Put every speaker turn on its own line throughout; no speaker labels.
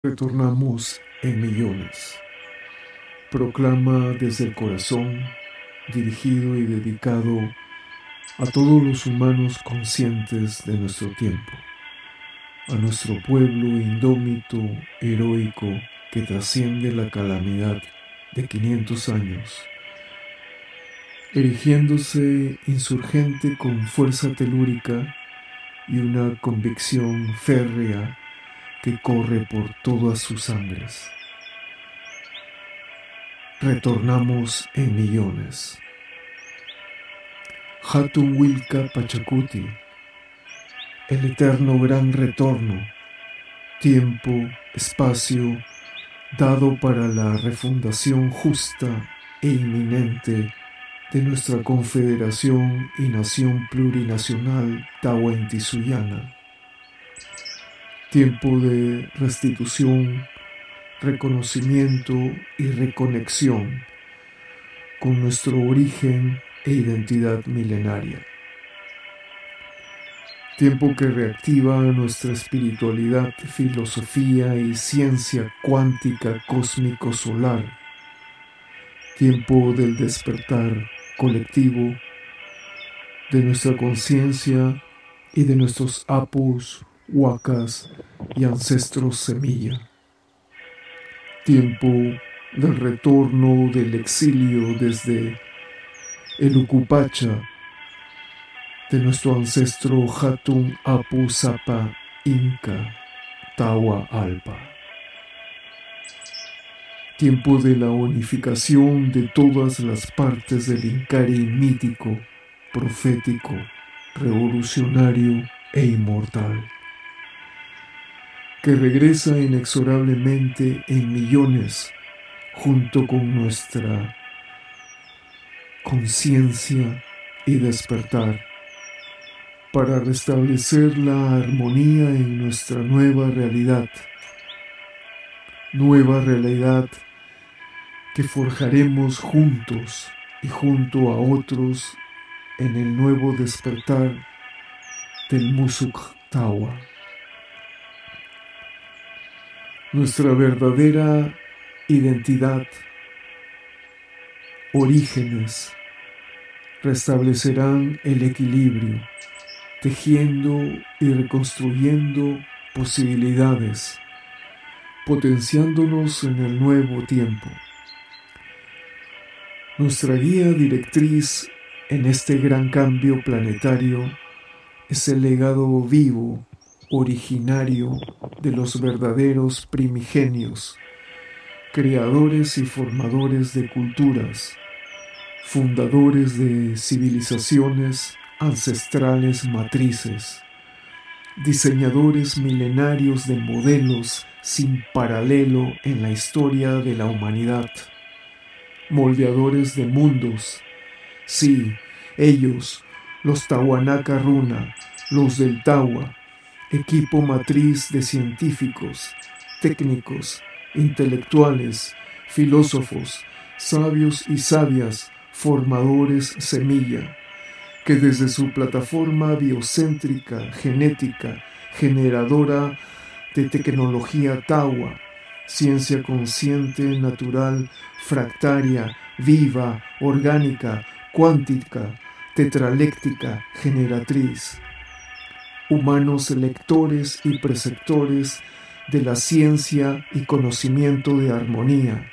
Retornamos en millones. Proclama desde el corazón, dirigido y dedicado a todos los humanos conscientes de nuestro tiempo, a nuestro pueblo indómito, heroico, que trasciende la calamidad de 500 años, erigiéndose insurgente con fuerza telúrica y una convicción férrea que corre por todas sus sangres. Retornamos en millones. Hatun Wilka Pachacuti, el eterno gran retorno, tiempo, espacio, dado para la refundación justa e inminente de nuestra confederación y nación plurinacional Tahuantinsuyo. Tiempo de restitución, reconocimiento y reconexión con nuestro origen e identidad milenaria. Tiempo que reactiva nuestra espiritualidad, filosofía y ciencia cuántica cósmico-solar. Tiempo del despertar colectivo de nuestra conciencia y de nuestros apus, huacas y ancestros semilla. Tiempo del retorno del exilio desde el Ucupacha de nuestro ancestro Hatun Apu Sapa Inca Tawa Alpa. Tiempo de la unificación de todas las partes del Incari mítico, profético, revolucionario e inmortal, que regresa inexorablemente en millones junto con nuestra conciencia y despertar para restablecer la armonía en nuestra nueva realidad que forjaremos juntos y junto a otros en el nuevo despertar del Musuk Tawa. Nuestra verdadera identidad, orígenes, restablecerán el equilibrio, tejiendo y reconstruyendo posibilidades, potenciándonos en el nuevo tiempo. Nuestra guía directriz en este gran cambio planetario es el legado vivo, originario de los verdaderos primigenios, creadores y formadores de culturas, fundadores de civilizaciones ancestrales matrices, diseñadores milenarios de modelos sin paralelo en la historia de la humanidad, moldeadores de mundos. Sí, ellos, los Tahuanaca Runa, los del Tawa, equipo matriz de científicos, técnicos, intelectuales, filósofos, sabios y sabias, formadores semilla, que desde su plataforma biocéntrica, genética, generadora de tecnología Tawa, ciencia consciente, natural, fractaria, viva, orgánica, cuántica, tetraléctica, generatriz, humanos lectores y preceptores de la ciencia y conocimiento de armonía,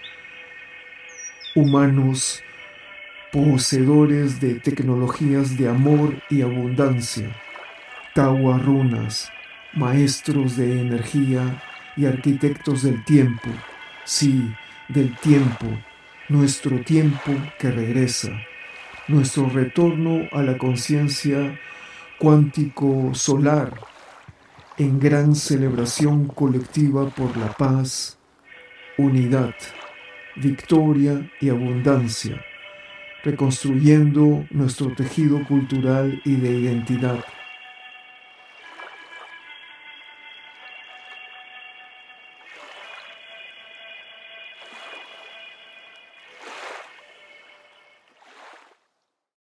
humanos poseedores de tecnologías de amor y abundancia, Tawa runas, maestros de energía y arquitectos del tiempo, sí, del tiempo, nuestro tiempo que regresa, nuestro retorno a la conciencia cuántico solar, en gran celebración colectiva por la paz, unidad, victoria y abundancia, reconstruyendo nuestro tejido cultural y de identidad,